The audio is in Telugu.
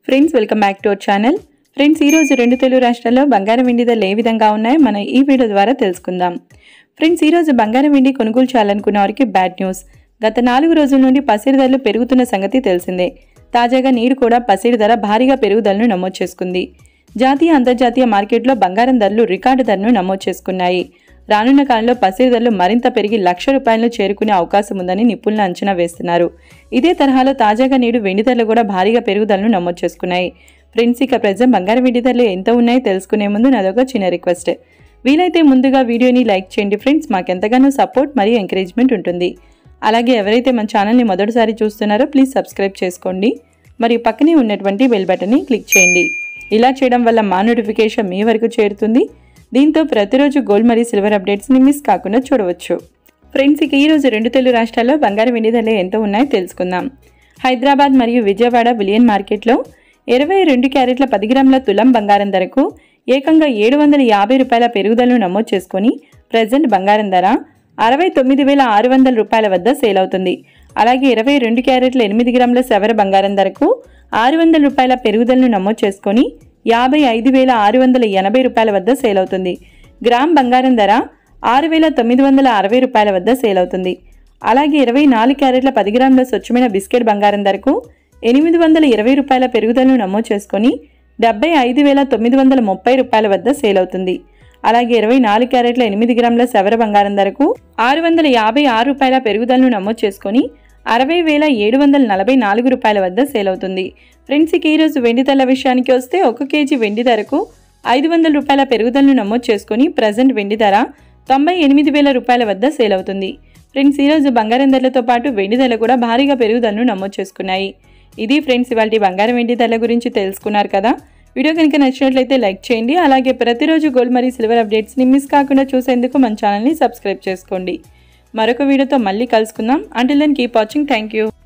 Friends welcome back to our channel. Friends ఈ రోజు రెండు తెలుగు రాష్ట్రాల్లో బంగారం వెండి ధరలు ఏ విధంగా ఉన్నాయో మనం ఈ వీడియో ద్వారా తెలుసుకుందాం. ఫ్రెండ్స్ ఈ రోజు బంగారం వెండి కొనుగోలు చేయాలనుకున్న వారికి బ్యాడ్ న్యూస్. గత 4 రోజుల నుండి పసిడి ధరలు పెరుగుతున్న సంగతి తెలిసిందే. తాజాగా నేడు కూడా పసిడి ధర భారీగా పెరుగుదలను నమోదు చేసుకుంది. జాతీయ అంతర్జాతీయ మార్కెట్లో బంగారం ధరలు రికార్డు ధరను నమోదు చేసుకున్నాయి. రానున్న కాలంలో పసిడి ధరలు మరింత పెరిగి ₹1,00,000 చేరుకునే అవకాశం ఉందని నిపుణులు అంచనా వేస్తున్నారు. ఇదే తరహాలో తాజాగా నేడు వెండి ధరలు కూడా భారీగా పెరుగుదలను నమోదు చేసుకున్నాయి. ఫ్రెండ్స్ ఇక ప్రెజెంట్ బంగారం వెండి ధరలు ఎంత ఉన్నాయో తెలుసుకునే ముందు నాదొక చిన్న రిక్వెస్ట్. వీలైతే ముందుగా వీడియోని లైక్ చేయండి ఫ్రెండ్స్, మాకెంతగానో సపోర్ట్ మరియు ఎంకరేజ్మెంట్ ఉంటుంది. అలాగే ఎవరైతే మన ఛానల్ని మొదటిసారి చూస్తున్నారో ప్లీజ్ సబ్స్క్రైబ్ చేసుకోండి మరియు పక్కనే ఉన్నటువంటి బెల్ బటన్ని క్లిక్ చేయండి. ఇలా చేయడం వల్ల మా నోటిఫికేషన్ మీ వరకు చేరుతుంది. దీంతో ప్రతిరోజు గోల్డ్ మరియు సిల్వర్ అప్డేట్స్ని మిస్ కాకుండా చూడవచ్చు. ఫ్రెండ్స్ ఇక ఈరోజు రెండు తెలుగు రాష్ట్రాల్లో బంగారం వెండి ధరలు ఎంత ఉన్నాయో తెలుసుకుందాం. హైదరాబాద్ మరియు విజయవాడ బులియన్ మార్కెట్లో 22 క్యారెట్ల 10 గ్రాముల తులం బంగారం ధరకు ఏకంగా ₹750 పెరుగుదలను నమోదు చేసుకుని ప్రజెంట్ బంగారం ధర ₹69,600 వద్ద సేల్ అవుతుంది. అలాగే 22 క్యారెట్ల 8 గ్రాముల సవర బంగారం ధరకు ₹600 పెరుగుదలను నమోదు చేసుకుని ₹55,680 వద్ద సేల్ అవుతుంది. గ్రామ్ బంగారం ధర ₹6,960 వద్ద సేల్ అవుతుంది. అలాగే 24 క్యారెట్ల 10 గ్రాముల స్వచ్ఛమైన బిస్కెట్ బంగారం ధరకు ₹820 పెరుగుదలను నమోదు చేసుకుని ₹75,930 వద్ద సేల్ అవుతుంది. అలాగే 24 క్యారెట్ల 8 గ్రాముల సవర బంగారం ధరకు ₹656 పెరుగుదలను నమోదు చేసుకుని ₹60,744 వద్ద సేల్ అవుతుంది. ఫ్రెండ్స్ ఇక ఈరోజు వెండి ధరల విషయానికి వస్తే 1 కేజీ వెండి ధరకు ₹500 పెరుగుదలను నమోదు చేసుకుని ప్రజెంట్ వెండి ధర ₹98,000 వద్ద సేల్ అవుతుంది. ఫ్రెండ్స్ ఈరోజు బంగారం ధరలతో పాటు వెండి ధరలు కూడా భారీగా పెరుగుదలను నమోదు చేసుకున్నాయి. ఇది ఫ్రెండ్స్ ఇవాళ బంగారం వెండి ధరల గురించి తెలుసుకున్నారు కదా. వీడియో కనుక నచ్చినట్లయితే లైక్ చేయండి. అలాగే ప్రతిరోజు గోల్డ్ మరియు సిల్వర్ అప్డేట్స్ని మిస్ కాకుండా చూసేందుకు మన ఛానల్ని సబ్స్క్రైబ్ చేసుకోండి. మరొక వీడియోతో మళ్ళీ కలుసుకుందాం. Until then keep watching. Thank you.